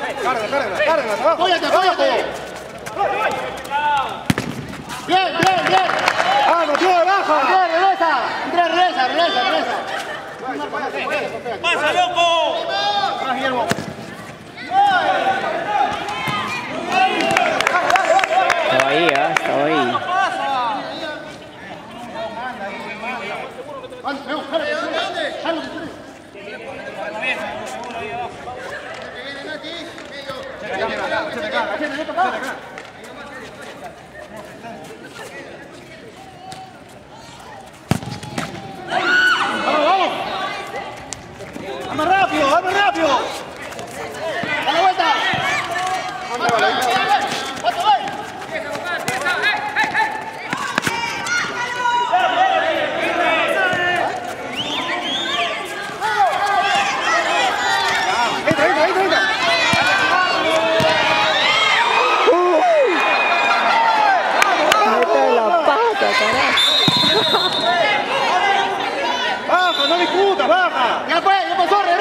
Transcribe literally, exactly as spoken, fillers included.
Cárgala, cárgala, cárgala, abajo. Apóyate, apóyate. Bien, bien, bien. Ah, no tiene baja. Bien, regresa. Entra, regresa, regresa, regresa. ¡Pasa, loco! Más Guillermo. Estaba ahí, ¿ah? Estaba ahí. Vamos, vamos. Vamos rápido, vamos rápido. A la vuelta. Entra, entra, entra, entra. Mete la pata, carajo. Baja, no discutas, baja. Ya fue, ya pasó, regresa.